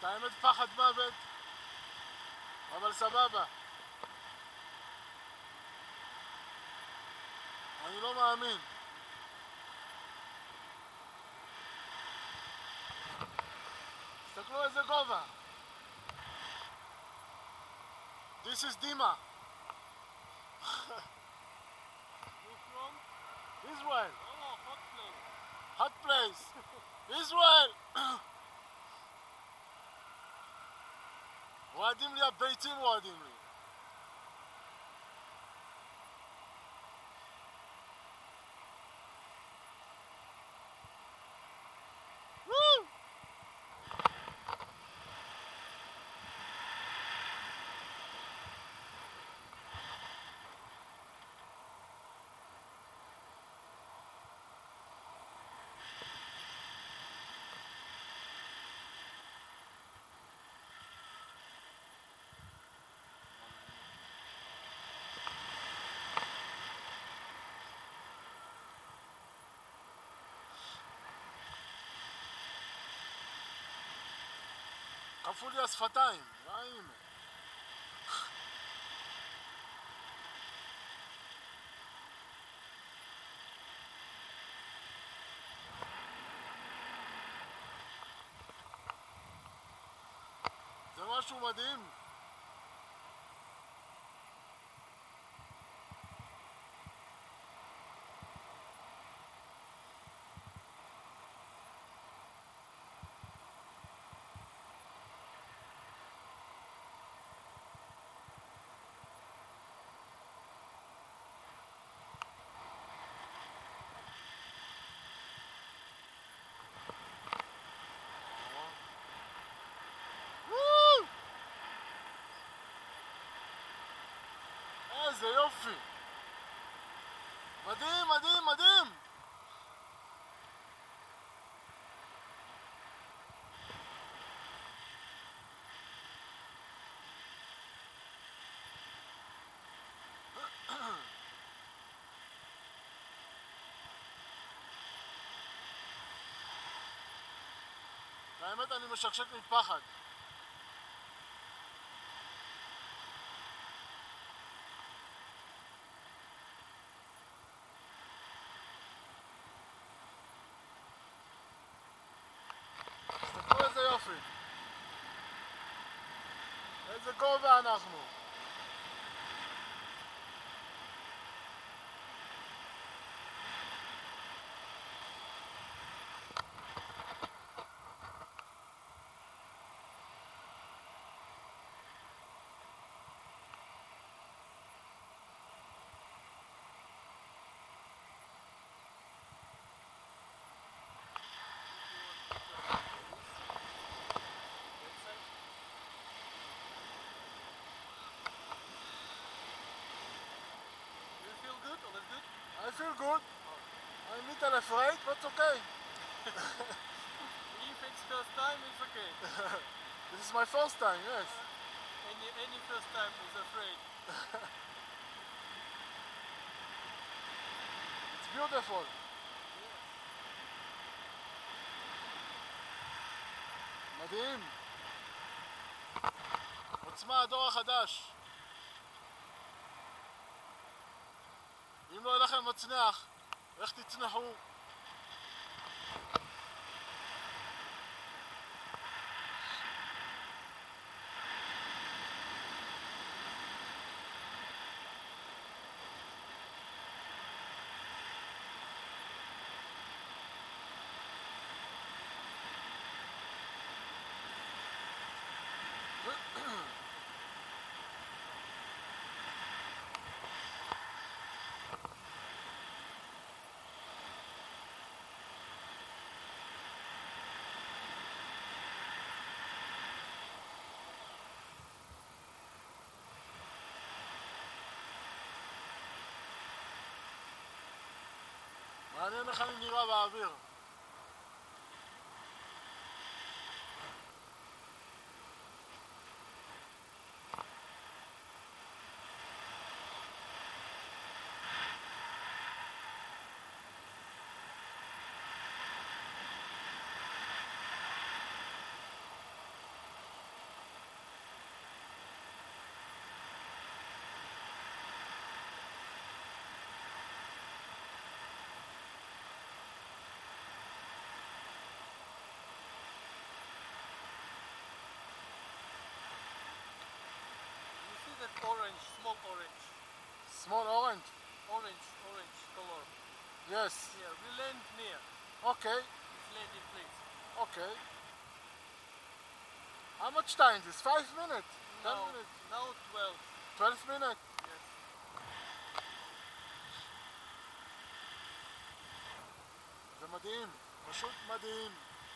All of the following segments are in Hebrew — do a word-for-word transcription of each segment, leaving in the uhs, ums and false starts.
את האמת פחד מוות, אבל סבבה. אני לא מאמין. תסתכלו איזה גובה. This is Dima. You from? Israel. Oh, hot place. Hot place. Israel. רועדים לי הביצים, רועדים לי. וואו! קפו לי השפתיים, נעים. זה משהו מדהים. איזה יופי. מדהים, מדהים, מדהים. האמת אני משקשק מפחד. תסתכלו איזה יופי. איזה גובה אנחנו. I feel good. I'm a little afraid, but it's okay. If it's first time, it's okay. This is my first time, yes. Any any first time is afraid. It's beautiful. מדהים. עוצמה הדור החדש. אם לא יהיה לכם מצנח, איך תצנחו? מעניין איך אני נראה באוויר. small orange. Small orange? Orange, orange color. Yes. Here, we land near. Okay, This landing place. okay. How much time? This five minutes? Ten Now, minutes? now twelve. twelve minutes? Yes. זה מדהים, פשוט מדהים.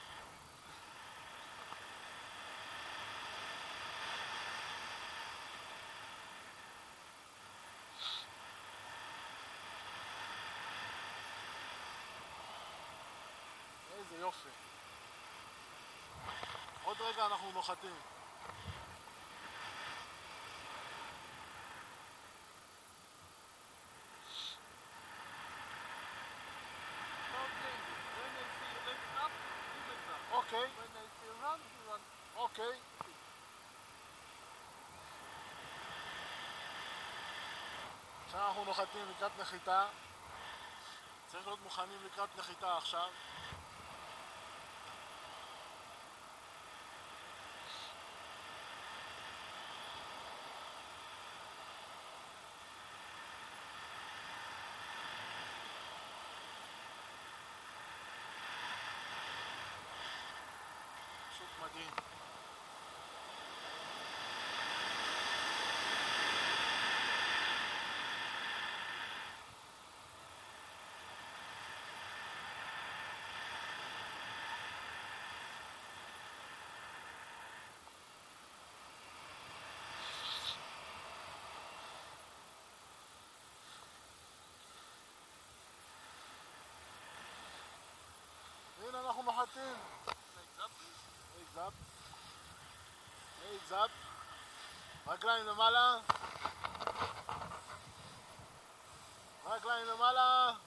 איזה יופי. עוד רגע אנחנו נוחתים. Stop landing. When I see you legs up, you legs up. אוקיי, When I say run, you run. אוקיי. עכשיו אנחנו נוחתים לקראת נחיתה. צריך להיות מוכנים לקראת נחיתה עכשיו. פשוט מדהים. הנה אנחנו נוחתים. Legs up, please. Legs up. Legs up. רגליים למעלה. רגליים למעלה.